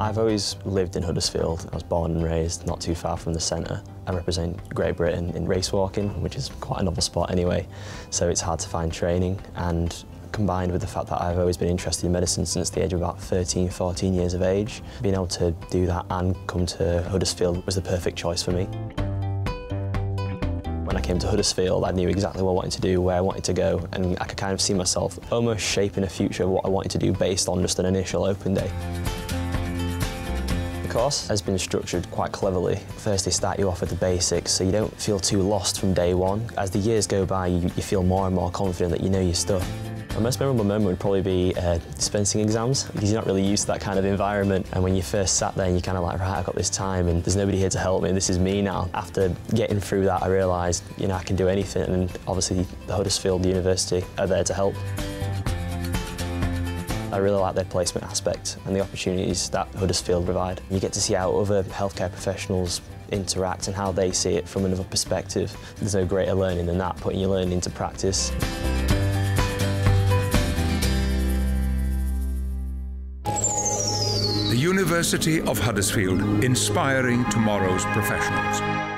I've always lived in Huddersfield. I was born and raised not too far from the centre. I represent Great Britain in race walking, which is quite a novel sport anyway, so it's hard to find training, and combined with the fact that I've always been interested in medicine since the age of about 13, 14 years of age, being able to do that and come to Huddersfield was the perfect choice for me. When I came to Huddersfield, I knew exactly what I wanted to do, where I wanted to go, and I could kind of see myself almost shaping a future of what I wanted to do based on just an initial open day. The course has been structured quite cleverly. First, they start you off with the basics, so you don't feel too lost from day one. As the years go by, you feel more and more confident that you know your stuff. My most memorable moment would probably be dispensing exams, because you're not really used to that kind of environment, and when you first sat there, you're kind of like, right, I've got this time and there's nobody here to help me, this is me now. After getting through that, I realised, you know, I can do anything, and obviously the Huddersfield University are there to help. I really like their placement aspect and the opportunities that Huddersfield provide. You get to see how other healthcare professionals interact and how they see it from another perspective. There's no greater learning than that, putting your learning into practice. The University of Huddersfield, inspiring tomorrow's professionals.